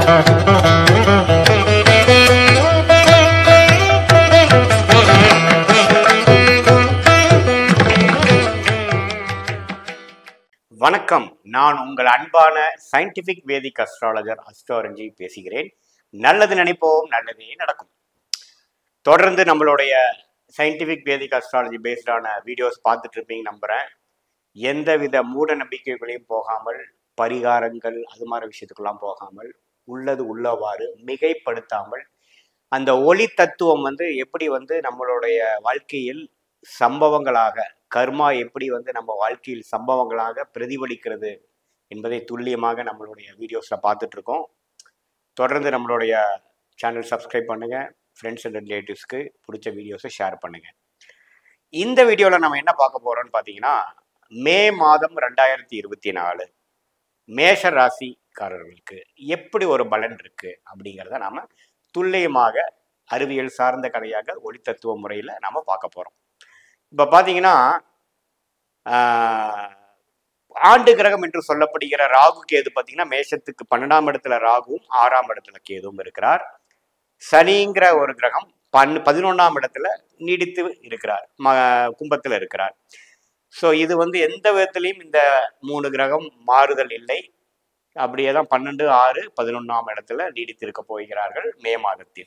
வணக்கம். நான் உங்கள் அன்பான சயின்டிபிக் வேதிக் அஸ்ட்ராலஜர் அஸ்ட்ரோரஞ்சி பேசுகிறேன். நல்லது நினைப்போம், நல்லதே நடக்கும். தொடர்ந்து நம்மளுடைய சயின்டிபிக் வேதிக் அஸ்ட்ராலஜி பேஸ்டான வீடியோஸ் பார்த்துட்டு இருப்பீங்க நம்புகிறேன். எந்தவித மூட நம்பிக்கைகளையும் போகாமல், பரிகாரங்கள் அது மாதிரி விஷயத்துக்கெல்லாம் போகாமல், உள்ளது உள்ளவாறு மிகைப்படுத்தாமல், அந்த ஒளி தத்துவம் எப்படி நம்மளுடைய வாழ்க்கையில் சம்பவங்களாக, கர்மா எப்படி நம்ம வாழ்க்கையில் சம்பவங்களாக பிரதிபலிக்கிறது என்பதை துல்லியமாக நம்மளுடைய வீடியோஸில் பார்த்துட்டு இருக்கோம். தொடர்ந்து நம்மளுடைய சேனல் சப்ஸ்கிரைப் பண்ணுங்கள். ஃப்ரெண்ட்ஸ் அண்ட் ரிலேட்டிவ்ஸ்க்கு பிடிச்ச வீடியோஸை ஷேர் பண்ணுங்கள். இந்த வீடியோவில் நம்ம என்ன பார்க்க போகிறோம்னு பார்த்தீங்கன்னா, மே மாதம் 2024 மேஷ ராசிக்காரர்களுக்கு எப்படி ஒரு பலன் இருக்குது அப்படிங்கிறத நாம் துல்லியமாக அறிவியல் சார்ந்த கதையாக ஒளித்தத்துவ முறையில் நாம் பார்க்க போகிறோம். இப்போ பார்த்தீங்கன்னா, ஆண்டு கிரகம் என்று சொல்லப்படுகிற ராகு கேது பார்த்தீங்கன்னா, மேஷத்துக்கு 12ஆம் இடத்துல ராகுவும் 6ஆம் இடத்துல கேதுவும் இருக்கிறார். சனிங்கிற ஒரு கிரகம் 11ஆம் இடத்துல நீடித்து இருக்கிறார், கும்பத்தில் இருக்கிறார். ஸோ இது எந்த விதத்திலையும் இந்த 3 கிரகம் மாறுதல் இல்லை. அப்படியே தான் 12, 6, 11ஆம் இடத்துல நீடித்து இருக்க போகிறார்கள் மே மாதத்தில்.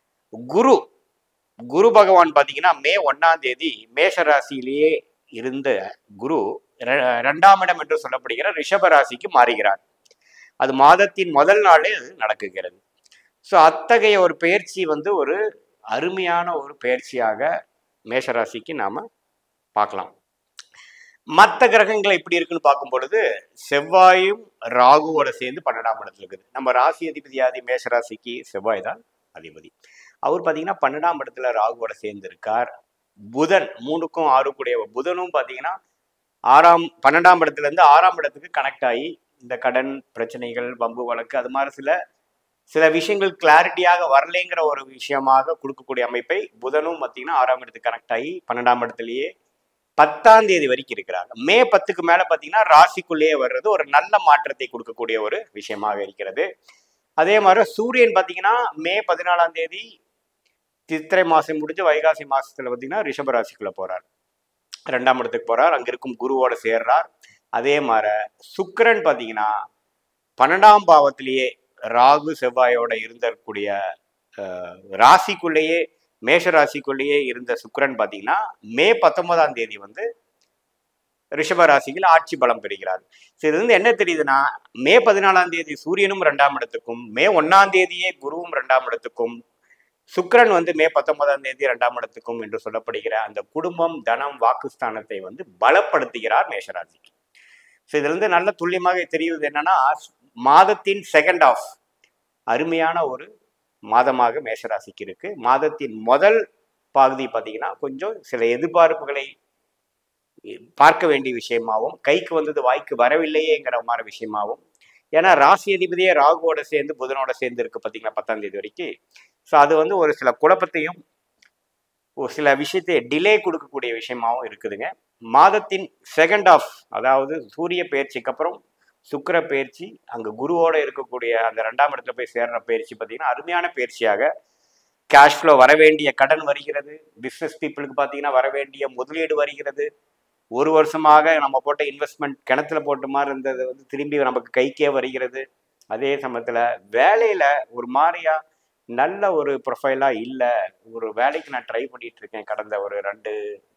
குரு பகவான் பார்த்தீங்கன்னா, மே 1ஆம் தேதி மேஷ ராசியிலேயே இருந்த குரு 2ஆம் இடம் என்று சொல்லப்படுகிற ரிஷப ராசிக்கு மாறுகிறார். அது மாதத்தின் முதல் நாளே அது நடக்குகிறது. ஸோ அத்தகைய ஒரு பயிற்சி ஒரு அருமையான ஒரு பயிற்சியாக மேஷராசிக்கு நாம் பார்க்கலாம். மற்ற கிரகங்கள் எப்படி இருக்குன்னு பார்க்கும் பொழுது, செவ்வாயும் ராகுவோட சேர்ந்து 12ஆம் இடத்துல இருக்குது. நம்ம ராசி அதிபதியாதி மேஷராசிக்கு செவ்வாய் தான் அதிபதி. அவர் பார்த்தீங்கன்னா 12ஆம் இடத்துல ராகுவோட சேர்ந்து இருக்கார். புதன் 3க்கும் 6 கூடிய புதனும் பார்த்தீங்கன்னா 12ஆம் இடத்துல இருந்து 6ஆம் இடத்துக்கு கனெக்ட் ஆகி இந்த கடன் பிரச்சனைகள், வம்பு வழக்கு அது மாதிரி சில விஷயங்கள் கிளாரிட்டியாக வரலைங்கிற ஒரு விஷயமாக கொடுக்கக்கூடிய அமைப்பை புதனும் பார்த்தீங்கன்னா 6ஆம் இடத்துக்கு கனெக்ட் ஆகி 12ஆம் இடத்துலயே 10ஆம் தேதி வரைக்கும் இருக்கிறாங்க. மே 10க்கு மேல பார்த்தீங்கன்னா ராசிக்குள்ளேயே வர்றது ஒரு நல்ல மாற்றத்தை கொடுக்கக்கூடிய ஒரு விஷயமாக இருக்கிறது. அதே மாதிரி சூரியன் பார்த்தீங்கன்னா மே 14ஆம் தேதி சித்திரை மாசம் முடிஞ்சு வைகாசி மாசத்துல பார்த்தீங்கன்னா ரிஷபராசிக்குள்ள போறார், 2ஆம் இடத்துக்கு போறார், அங்க இருக்கும் குருவோட சேர்றார். அதே மாதிரி சுக்கிரன் பார்த்தீங்கன்னா 12ஆம் பாவத்திலேயே ராகு செவ்வாயோட இருந்தக்கூடிய ராசிக்குள்ளேயே மேஷ ராசிக்குள்ளேயே இருந்த சுக்கிரன் பார்த்தீங்கன்னா மே 19ஆம் தேதி ரிஷப ராசியில் ஆட்சி பலம் பெறுகிறார். இது என்ன தெரியுதுன்னா, மே 14ஆம் தேதி சூரியனும் 2ஆம் இடத்துக்கும், மே 1ஆம் தேதியே குருவும் 2ஆம் இடத்துக்கும், சுக்கிரன் மே 19ஆம் தேதி 2ஆம் இடத்துக்கும் என்று சொல்லப்படுகிற அந்த குடும்பம், தனம், வாக்குஸ்தானத்தை பலப்படுத்துகிறார் மேஷராசிக்கு. ஸோ இதுல நல்ல துல்லியமாக தெரியுது என்னன்னா, மாதத்தின் செகண்ட் ஆஃப் அருமையான ஒரு மாதமாக மேஷராசிக்கு இருக்கு. மாதத்தின் முதல் பகுதி பார்த்தீங்கன்னா கொஞ்சம் சில எதிர்பார்ப்புகளை பார்க்க வேண்டிய விஷயமாகவும், கைக்கு வந்தது வாய்க்கு வரவில்லையேங்கிற மாதிரி விஷயமாகவும், ஏன்னா ராசி அதிபதியே ராகுவோட சேர்ந்து புதனோட சேர்ந்து இருக்கு பார்த்தீங்கன்னா 10ஆம் தேதி வரைக்கும். ஸோ அது ஒரு சில குழப்பத்தையும் ஒரு சில விஷயத்தை டிலே கொடுக்கக்கூடிய விஷயமாகவும் இருக்குதுங்க. மாதத்தின் செகண்ட் ஆஃப், அதாவது சூரிய பயிற்சிக்கு அப்புறம் சுக்கிர பயிற்சி, அங்கே குருவோட இருக்கக்கூடிய அந்த 2ஆம் இடத்துல போய் சேர்ற பயிற்சி பார்த்தீங்கன்னா அருமையான பயிற்சியாக கேஷ் ஃப்ளோ வர வேண்டிய கடன் வருகிறது. பிஸ்னஸ் பீப்புளுக்கு பார்த்தீங்கன்னா வர வேண்டிய முதலீடு வருகிறது. ஒரு வருஷமாக நம்ம போட்ட இன்வெஸ்ட்மெண்ட் கிணத்துல போட்ட மாதிரி இருந்தது திரும்பி நமக்கு கைக்கே வருகிறது. அதே சமயத்தில் வேலையில் ஒரு மாதிரியா நல்ல ஒரு ப்ரொஃபைலாக இல்லை, ஒரு வேலைக்கு நான் ட்ரை பண்ணிட்டு இருக்கேன் கடந்த ஒரு 2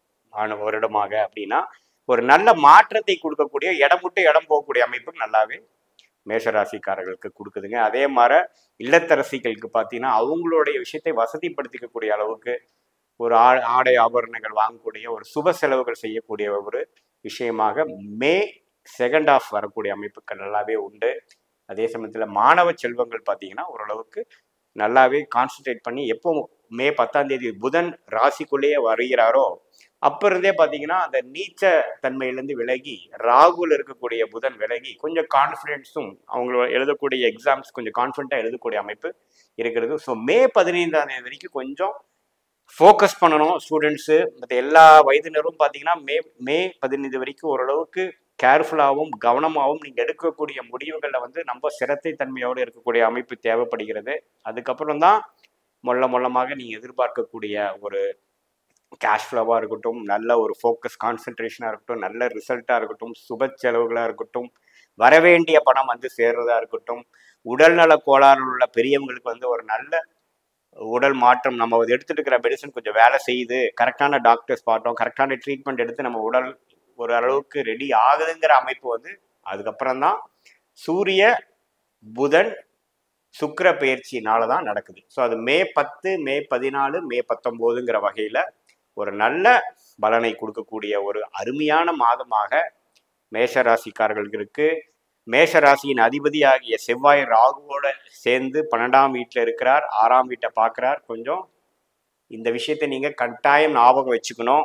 வருடமாக அப்படின்னா ஒரு நல்ல மாற்றத்தை கொடுக்கக்கூடிய, இடம் விட்டு இடம் போகக்கூடிய அமைப்பு நல்லாவே மேஷராசிக்காரர்களுக்கு கொடுக்குதுங்க. அதே மாதிரி இல்லத்தரசிகளுக்கு பார்த்தீங்கன்னா அவங்களுடைய விஷயத்தை வசதிப்படுத்திக்கக்கூடிய அளவுக்கு ஒரு ஆடை ஆபரணங்கள் வாங்கக்கூடிய, ஒரு சுப செலவுகள் செய்யக்கூடிய ஒரு விஷயமாக மே செகண்ட் ஆஃப் வரக்கூடிய அமைப்புகள் நல்லாவே உண்டு. அதே சமயத்தில் மாணவ செல்வங்கள் பார்த்தீங்கன்னா ஓரளவுக்கு நல்லாவே கான்சன்ட்ரேட் பண்ணி, எப்போ மே 10ஆம் தேதி புதன் ராசிக்குள்ளேயே வருகிறாரோ அப்போ இருந்தே பார்த்தீங்கன்னா அந்த நீச்ச தன்மையிலேருந்து விலகி, ராகுல இருக்கக்கூடிய புதன் விலகி கொஞ்சம் கான்ஃபிடென்ஸும், அவங்களோட எழுதக்கூடிய எக்ஸாம்ஸ் கொஞ்சம் கான்ஃபிடென்ட்டாக எழுதக்கூடிய அமைப்பு இருக்கிறது. ஸோ மே 15ஆம் தேதி வரைக்கும் கொஞ்சம் ஃபோக்கஸ் பண்ணணும் ஸ்டூடெண்ட்ஸு. மற்ற எல்லா வயதினரும் பார்த்தீங்கன்னா மே 15 வரைக்கும் ஓரளவுக்கு கேர்ஃபுல்லாகவும் கவனமாகவும் நீங்கள் எடுக்கக்கூடிய முடிவுகளில் வந்து நம்ம சிரத்தை தன்மையோடு இருக்கக்கூடிய அமைப்பு தேவைப்படுகிறது. அதுக்கப்புறம் தான் மொல்லமாக நீங்கள் எதிர்பார்க்கக்கூடிய ஒரு கேஷ் ஃப்ளோவாக இருக்கட்டும், நல்ல ஒரு ஃபோக்கஸ் கான்சென்ட்ரேஷனாக இருக்கட்டும், நல்ல ரிசல்ட்டாக இருக்கட்டும், சுப செலவுகளாக இருக்கட்டும், வரவேண்டிய பணம் வந்து சேர்றதா இருக்கட்டும், உடல்நல கோளாறு உள்ள பெரியவங்களுக்கு வந்து ஒரு நல்ல உடல் மாற்றம், நம்ம எடுத்துட்டு இருக்கிற மெடிசன் கொஞ்சம் வேலை செய்யுது, கரெக்டான டாக்டர்ஸ் பார்த்தோம், கரெக்டான ட்ரீட்மெண்ட் எடுத்து நம்ம உடல் ஒரு அளவுக்கு ரெடி ஆகுதுங்கிற அமைப்பு வந்து அதுக்கப்புறம் தான் சூரிய புதன் சுக்கிர பயிற்சினால தான் நடக்குது. ஸோ அது மே 10, மே 14, மே 19ங்கிற வகையில் ஒரு நல்ல பலனை கொடுக்கக்கூடிய ஒரு அருமையான மாதமாக மேஷராசிக்காரர்களுக்கு இருக்கு. மேஷராசியின் அதிபதியாகிய செவ்வாய் ராகுவோட சேர்ந்து 12ஆம் வீட்டில் இருக்கிறார், 6ஆம் வீட்டை பார்க்குறார். கொஞ்சம் இந்த விஷயத்தை நீங்கள் கட்டாயம் ஞாபகம் வச்சுக்கணும்.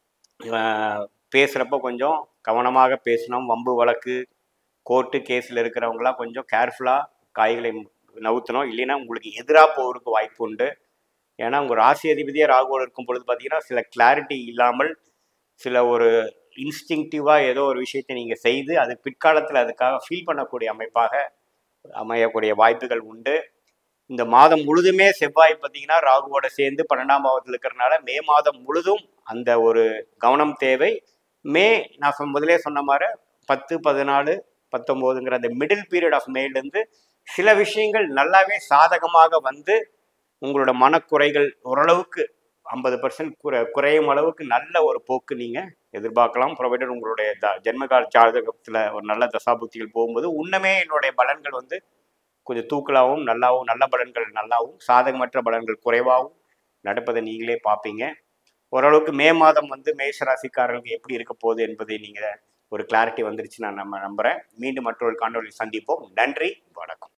பேசுகிறப்ப கொஞ்சம் கவனமாக பேசணும். வம்பு வழக்கு கோர்ட்டு கேஸில் இருக்கிறவங்களாம் கொஞ்சம் கேர்ஃபுல்லாக காய்களை நவுத்தணும், இல்லைன்னா உங்களுக்கு எதிராக போகிறதுக்கு வாய்ப்பு உண்டு. ஏன்னா உங்கள் ராசி அதிபதியாக ராகுவோடு இருக்கும் பொழுது பார்த்தீங்கன்னா சில கிளாரிட்டி இல்லாமல் சில ஒரு இன்ஸ்டிங்டிவாக ஏதோ ஒரு விஷயத்தை நீங்கள் செய்து அது பிற்காலத்தில் அதுக்காக ஃபீல் பண்ணக்கூடிய அமைப்பாக அமையக்கூடிய வாய்ப்புகள் உண்டு. இந்த மாதம் முழுதுமே செவ்வாய் பார்த்தீங்கன்னா ராகுவோட சேர்ந்து 12ஆம் பாவத்தில் இருக்கிறனால மே மாதம் முழுதும் அந்த ஒரு கவனம் தேவை. நான் முதலே சொன்ன மாதிரி 10, 14, 19ங்கிற அந்த மிடில் பீரியட் ஆஃப் மேலேருந்து சில விஷயங்கள் நல்லாவே சாதகமாக வந்து உங்களோட மனக்குறைகள் ஓரளவுக்கு 50% குறையும் அளவுக்கு நல்ல ஒரு போக்கு நீங்கள் எதிர்பார்க்கலாம். ப்ரொவைடர் உங்களுடைய ஜென்மகால ஜாதகத்தில் ஒரு நல்ல தசாபுத்திகள் போகும்போது இன்னுமே என்னுடைய பலன்கள் வந்து கொஞ்சம் தூக்கலாகவும் நல்லாவும், நல்ல பலன்கள் நல்லாவும், சாதகமற்ற பலன்கள் குறைவாகவும் நடப்பதை நீங்களே பார்ப்பீங்க. ஓரளவுக்கு மே மாதம் வந்து மேஷராசிக்காரர்களுக்கு எப்படி இருக்க போகுது என்பதை நீங்கள் ஒரு கிளாரிட்டி வந்துருச்சு நான் நம்புகிறேன். மீண்டும் மற்றொரு காணொளி சந்திப்போம். நன்றி, வணக்கம்.